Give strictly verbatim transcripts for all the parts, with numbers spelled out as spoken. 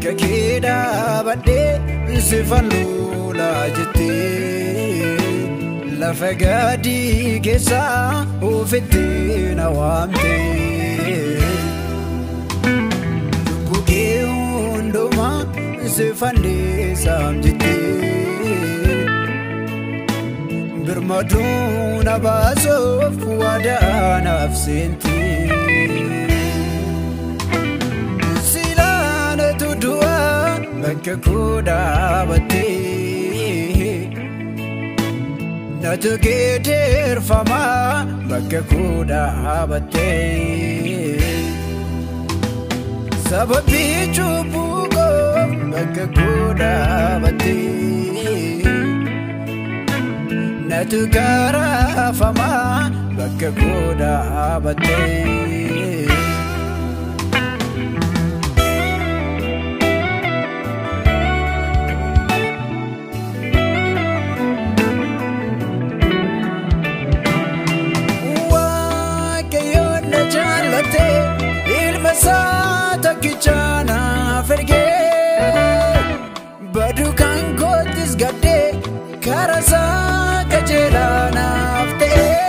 bakka keeda badde sifalula jette lafa gadi keessa ofitti na waamte bukkee hunduma sifande samjite birmaduna basof wada nafsinti silana tudua bakka kuda batte natu geter fama bakka kuda batte sababi chubugo bakka kuda batte natu gara fama bakka kuda batte Sata kichana ferge badu kan kotis gadde karasa kajela nafte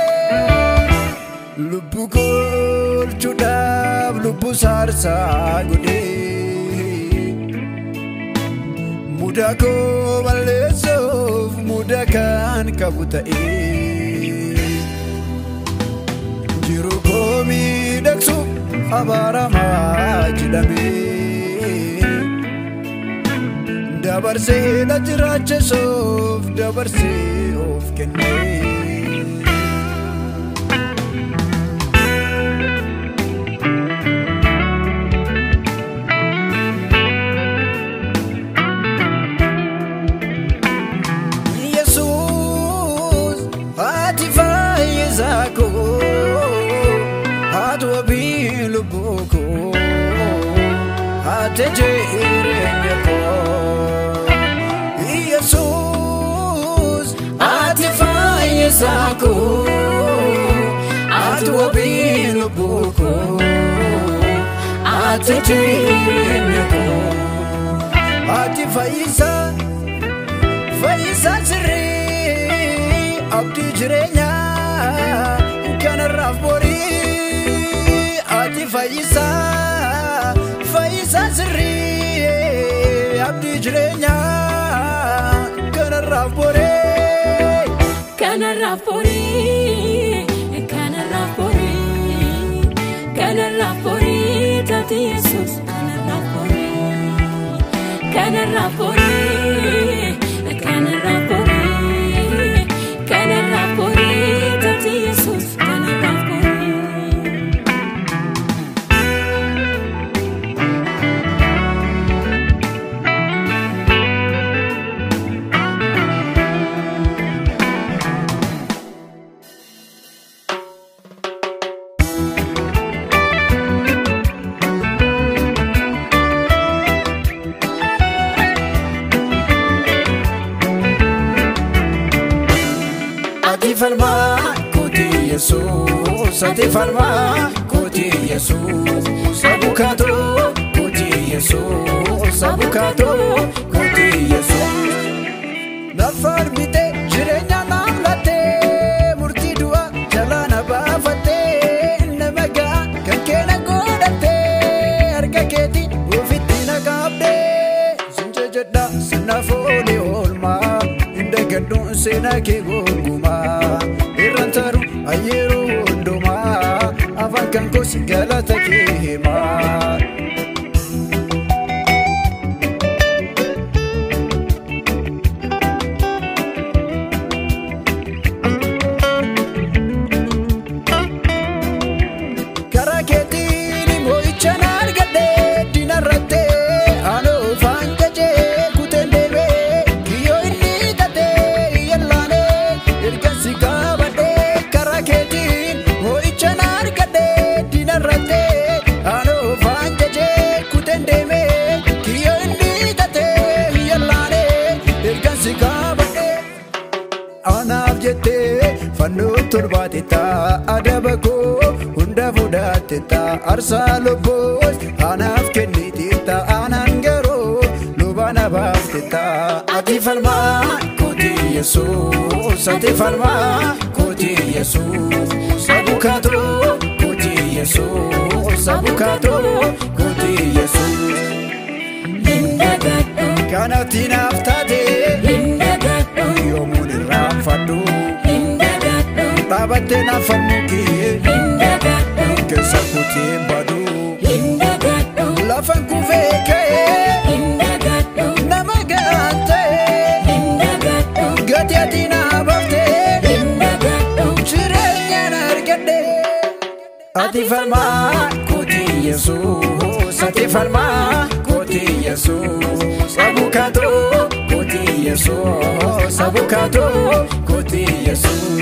lubu kol chudab lubu sarsa gude muda ko balesof muda kan kabutae jiru komi daksu abara majidame dabarse dajrache sof dabarse of kenne Jesus atifa yezako atwa lubuko atejerenyako Jesus atifaye sako atwa lubuko atejerenyako atifaisa faisa sirri abdi jirenya kana rafbori Faisa, Faisa sirri abdi jirenya kana rapore kana rapore kana rapore kana rapore tati Jesus kana rapore kana rapore kana rapore kana rapore tati Jesus kana rapore Falma koti Jesus ati falma koti Jesus abukato koti Jesus abukato koti Jesus na farmite jirenya namlate murti dua jalana bafate namaga kankena godate arkaketi ufitina kabde sinjejda sinafoli olma indagadu senake goguma irantaru ayeru ndoma avankan ko sigala takema karaketi ni moichana argade dinarate ano fankaje kutendebe kiyo inni tate yallane irkasi kabade karaketi moichana argade dinarate ano fankaje kutendebe kiyo inni tate yallane irkasi kabade ana abjete fanu turbatita adabako hunda fudatita arsalu bos anaf kenitita anangaro ati falmaa kooti Yesuus ati falmaa kooti Yesuus abukaatoo kooti Yesuus abukaatoo kooti Yesuus Hindagadhu kanatti naaf taate Hindagadhu yoomuun irraanfadhu Hindagadhu dhaabattee naaf fannukee Hindagadhu keessa kootiin badu Hindagadhu lafan kufee ka'ee Hindagadhu nama ga'aan ta'ee Hindagadhu gatii ati naa baaftee Hindagadhu jireenyaan argadhe ati falmaa kooti Yesuus ati falmaa kooti Yesuus abukaatoo kooti Yesuus abukaatoo kooti Yesuus